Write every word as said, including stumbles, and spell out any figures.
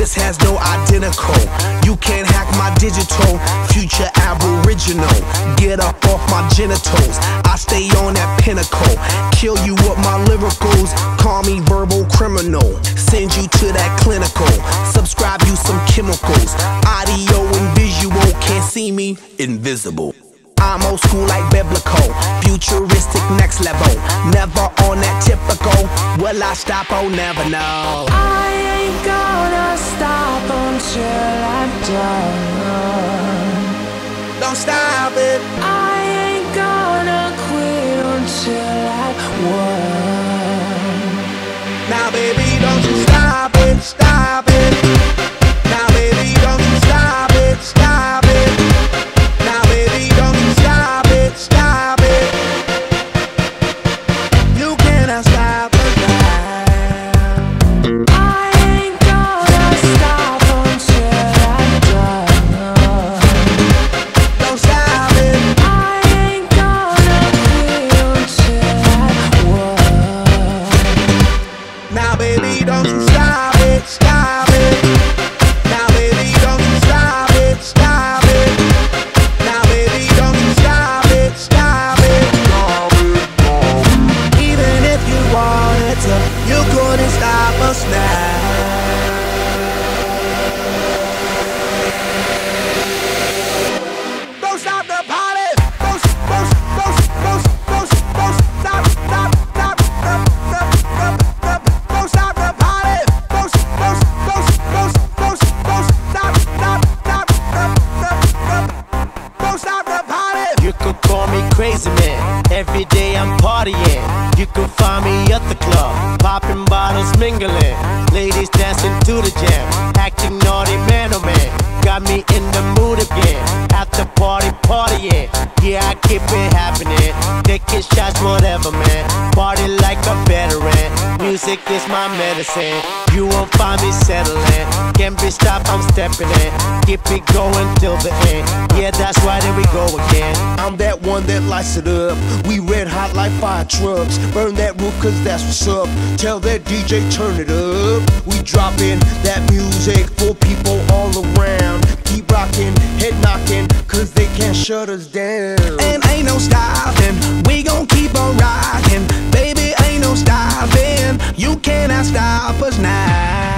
just has no identical. You can't hack my digital, future aboriginal. Get up off my genitals, I stay on that pinnacle. Kill you with my lyricals, call me verbal criminal. Send you to that clinical, subscribe you some chemicals. Audio and visual, can't see me, invisible. I'm old school like biblical, futuristic next level. Never on that typical, will I stop? Oh, never know. I ain't gonna stop until I'm done. Don't stop it. I ain't gonna quit until I won. Now baby, don't you stop it, stop it. Now baby, don't you stop it, stop it. Now baby, don't you stop it, stop it. You cannot stop it now. I ain't gonna stop until I'm done. Don't stop it. I ain't gonna quit until I won. Now baby, don't you stop it, stop it. Now baby, don't you stop it, stop it. Now baby, don't you stop it, stop it. Even if you wanted to, you couldn't stop us now. Don't stop the party. Don't, don't, don't, don't, don't, don't stop, stop, stop, stop, stop, stop, stop. Don't stop the party. Don't, don't, don't, don't, don't, don't stop, stop, stop, stop, stop, stop. Don't stop the party. You could call me crazy man, every day I'm partying. You could find me at the club, popping bottles, mingling. Ladies dancing to the jam, acting naughty man oh man. Got me in the mood again, at the party partying. Yeah, I keep it happening, taking shots, whatever man. Party like a veteran, music is my medicine. You won't find me settling, can't be stopped, I'm stepping in. Keep it going till the end, yeah that's right, here we go again. I'm that one that lights it up. We red hot like fire trucks. Burn that roof cause that's what's up. Tell that D J turn it up. We dropping that music for people all around. Keep rocking, head knocking, cause they can't shut us down. And ain't no stopping, we gon' keep on rocking. Baby, ain't no stopping, you cannot stop us now.